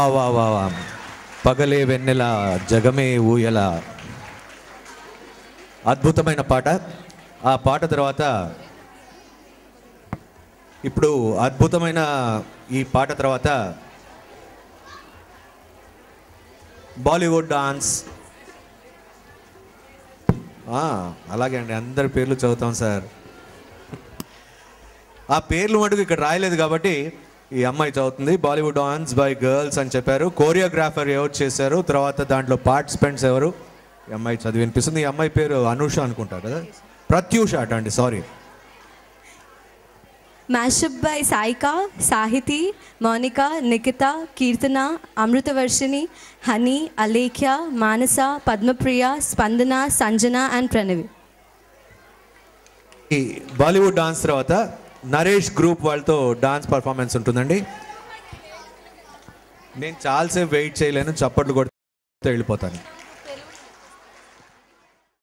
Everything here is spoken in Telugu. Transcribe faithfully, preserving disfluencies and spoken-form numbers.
వా వా వా వా పగలే వెన్నెల జగమే ఊయల. అద్భుతమైన పాట. ఆ పాట తర్వాత ఇప్పుడు అద్భుతమైన ఈ పాట తర్వాత బాలీవుడ్ డాన్స్. అలాగే అండి, అందరి పేర్లు చదువుతాం సార్. ఆ పేర్లు మటుకు ఇక్కడ రాయలేదు కాబట్టి ఈ అమ్మాయి చదువుతుంది. బాలీవుడ్ డాన్స్ బై గర్ల్స్ అని చెప్పారు. కోరియోగ్రాఫర్ ఎవరు చేశారు, తర్వాత దాంట్లో పార్టిసిపెంట్స్ ఎవరు, ఈ అమ్మాయి చదివి వినిపిస్తుంది. ఈ అమ్మాయి పేరు అనూష అనుకుంటారు కదా, ప్రత్యూష అట అండి, sorry. Mashup by Saika, Sahithi, Mounika, Nikhita, Keerthana, Amruthavarshini, Honey, Alekhya, Manasa, Padmapriya, Spandana, Sanjana and Pranavi. ఈ బాలీవుడ్ డాన్స్ తర్వాత నరేష్ గ్రూప్ వాళ్ళతో డాన్స్ పర్ఫార్మెన్స్ ఉంటుందండి. నేను చాలాసేపు వెయిట్ చేయలేను, చప్పట్లు కొడితే వెళ్ళిపోతాను.